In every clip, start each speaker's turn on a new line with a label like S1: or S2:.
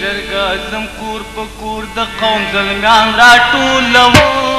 S1: جرګه زم کور په کور د قوم زلمیان راټولوم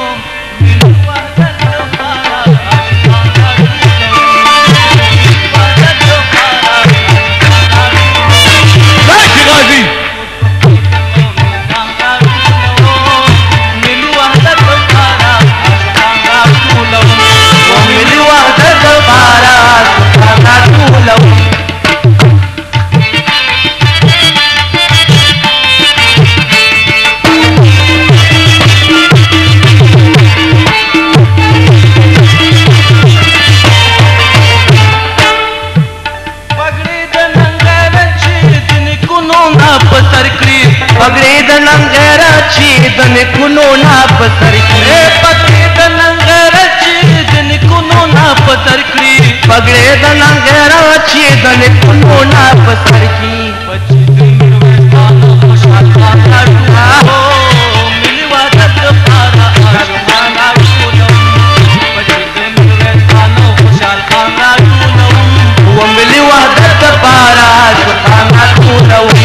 S2: پگڑی د ننګر چې د نکونو نه په سر کړي
S1: پگړی د ننګر چې د نکونو نه په سر کړي
S2: پگړی د ننګر چې د نکونو نه په سر کړي
S1: بچی د میرویسانو خوشحال خان راټولوم ملي وحدت دپاره عاشقان راټولوم بچی د میرویسانو خوشحال خان راټولوم
S2: و ملي وحدت دپاره عاشقان راټولوم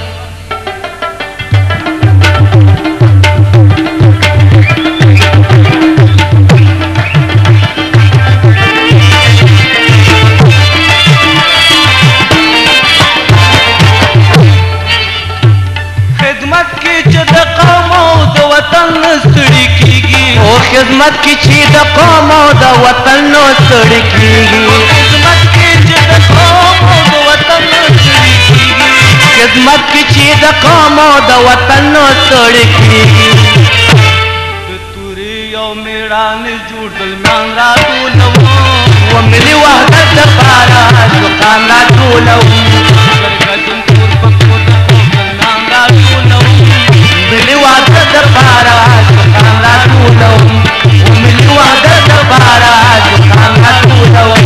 S2: خدمت کی چې د قوم او د وطن نو ستړي کیږي
S1: خدمت کی چې د قوم او د وطن نو ستړي کیږي
S2: خدمت کی چې د قوم او د وطن نو ستړي کیږي
S1: د توري او میړانې جوړ زلمیان راټولوم
S2: و ملي وحدت دپاره عاشقان راټولوم
S1: جرګه زم کور په کور د قوم زلمیان راټولوم
S2: ملي وحدت دپاره عاشقان راټولوم وملي وحدت دپاره عاشقان راټولوم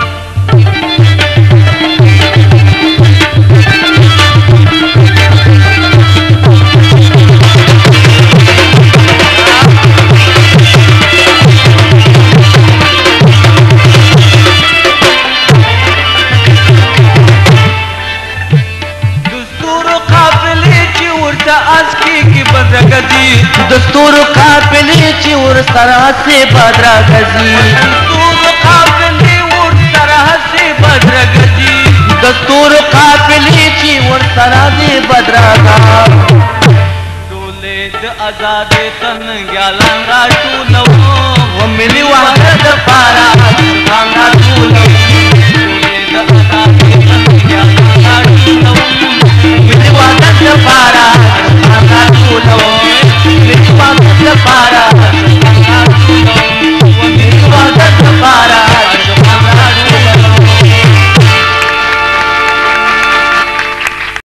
S2: دستور قافلې چې ورسره هسې بدره ګرځي
S1: دستور قافلې ورسره هسې بدره ګرځي
S2: دستور قافلې چې ورسره هسې بدره ګرځي
S1: ټولې د ازادۍ تنګیالان راټولوم
S2: و ملي وحدت دپاره عاشقان راټولوم